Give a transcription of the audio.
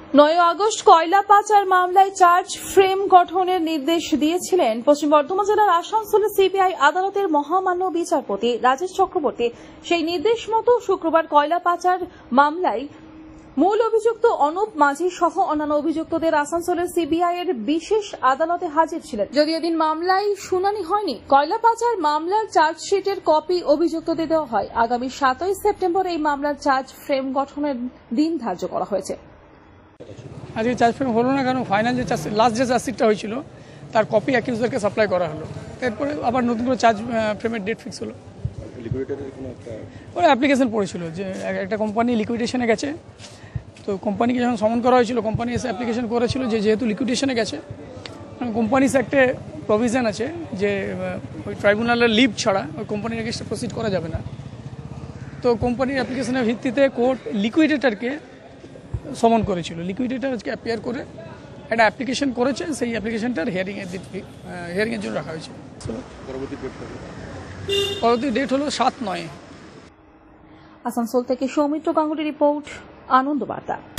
9 August কয়লা পাচার মামলায় চার্জ ফ্রেম গঠনের নির্দেশ দিয়েছিলেন পশ্চিম বর্ধমান জেলার আসানসোলের সিবিআই আদালতের মহামান্য বিচারপতি রাজেশ চক্রবর্তী। সেই নির্দেশ মতো শুক্রবার কয়লা পাচার মামলায় মূল অভিযুক্ত অনুপ মাঝি সহ অন্যান্য অভিযুক্তদের আসানসোলের সিবিআই এর বিশেষ আদালতে হাজির ছিলেন। যদিও এদিন মামলায় শুনানি হয়নি, কয়লা পাচার মামলার চার্জশিটের কপি অভিযুক্তদের দেওয়া হয়। আগামী 7 সেপ্টেম্বর এই মামলার চার্জ ফ্রেম গঠনের দিন ধার্য করা হয়েছে। আজকে চার্জ ফ্রেম হলো না, কারণ ফাইনাল যে লাস্ট যে চার্জশিটটা হয়েছিল তার কপি অ্যাকিউজারকে সাপ্লাই করা হলো। এরপরে আবার নতুন করে চার্জ ফ্রেমের ডেট ফিক্স হলো। ওরা অ্যাপ্লিকেশন পড়েছিল যে একটা কোম্পানি লিকুইডেশনে গেছে, তো কোম্পানিকে যখন সমন করা হয়েছিল কোম্পানি এসে অ্যাপ্লিকেশন করেছিল যে যেহেতু লিকুইডেশনে গেছে, কোম্পানিস একটা প্রভিশন আছে যে ওই ট্রাইব্যুনালের লিভ ছাড়া ওই কোম্পানির এগেইনস্টে প্রসিড করা যাবে না। তো কোম্পানির অ্যাপ্লিকেশনের ভিত্তিতে কোর্ট লিকুইডেটরকে সমন করেছিল। লিকুইডেটর আজকে অ্যাপিয়ার করে একটা অ্যাপ্লিকেশন করেছে, সেই অ্যাপ্লিকেশনটার হিয়ারিংয়ের জন্য রাখা হয়েছে। পরবর্তী ডেট হলো 7/9। আসানসোল থেকে সৌমিত্র গাঙ্গুলি রিপোর্ট, আনন্দ বার্তা।